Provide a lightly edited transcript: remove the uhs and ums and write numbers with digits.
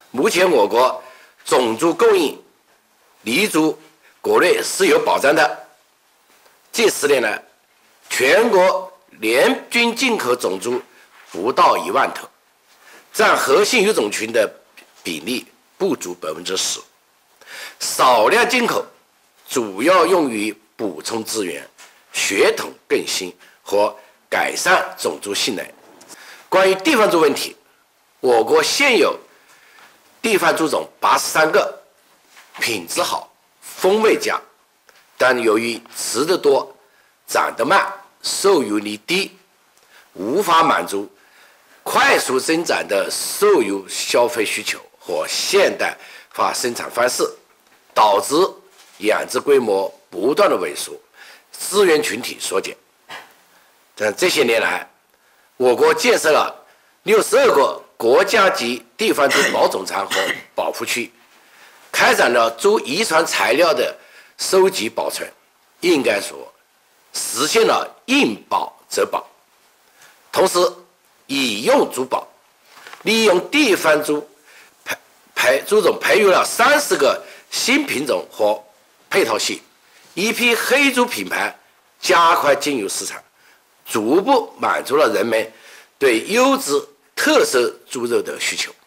目前我国种猪供应立足国内是有保障的。近10年来，全国年均进口种猪不到1万头，占核心育种群的比例不足10%。少量进口主要用于补充资源、血统更新和改善种猪性能。关于地方猪问题，我国现有地方猪种83个，品质好，风味佳，但由于吃得多、长得慢、受油率低，无法满足快速增长的瘦油消费需求和现代化生产方式，导致养殖规模不断的萎缩，资源群体缩减。但这些年来，我国建设了62个国家级地方猪保种场和保护区，开展了猪遗传材料的收集保存，应该说实现了应保则保。同时，以用猪保，利用地方猪猪种培育了30个新品种和配套系，一批黑猪品牌加快进入市场，逐步满足了人们对优质特色猪肉的需求。